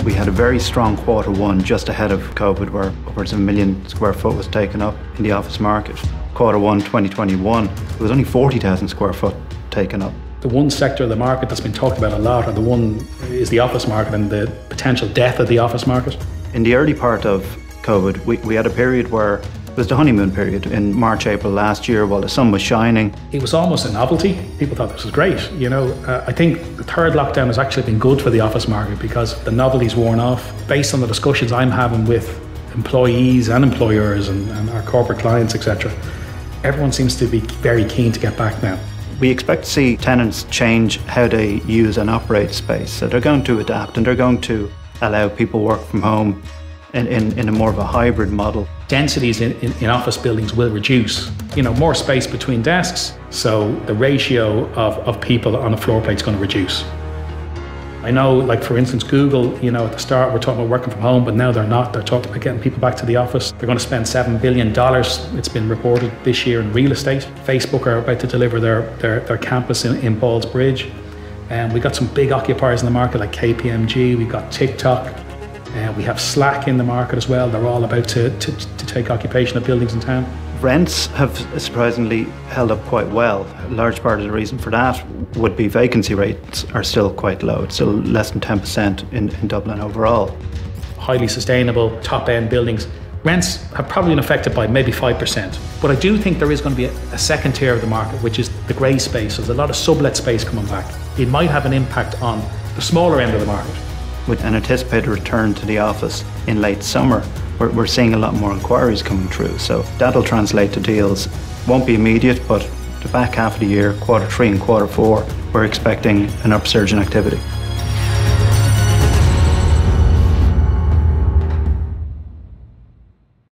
We had a very strong Q1 just ahead of COVID, where upwards of 1 million square foot was taken up in the office market. Q1 2021, there was only 40,000 square foot taken up. The one sector of the market that's been talked about a lot, and the one is the office market and the potential death of the office market. In the early part of COVID, we had a period where it was the honeymoon period in March, April last year while the sun was shining. It was almost a novelty. People thought this was great. I think the third lockdown has actually been good for the office market because the novelty's worn off. Based on the discussions I'm having with employees and employers and our corporate clients, etc., everyone seems to be very keen to get back now. We expect to see tenants change how they use and operate space. So they're going to adapt and they're going to allow people work from home in a more of a hybrid model. Densities in office buildings will reduce. More space between desks, so the ratio of people on a floor plate is going to reduce. I know, like for instance, Google, at the start we're talking about working from home, but now they're not. They're talking about getting people back to the office. They're going to spend $7 billion, it's been reported, this year in real estate. Facebook are about to deliver their campus in Ballsbridge. And we've got some big occupiers in the market like KPMG, we've got TikTok, we have Slack in the market as well. They're all about to take occupation of buildings in town. Rents have surprisingly held up quite well. A large part of the reason for that would be vacancy rates are still quite low. It's still less than 10% in Dublin overall. Highly sustainable, top-end buildings. Rents have probably been affected by maybe 5%. But I do think there is going to be a second tier of the market, which is the grey space. There's a lot of sublet space coming back. It might have an impact on the smaller end of the market. With an anticipated return to the office in late summer, we're seeing a lot more inquiries coming through. So that'll translate to deals. Won't be immediate, but the back half of the year, Q3 and Q4, we're expecting an upsurge in activity.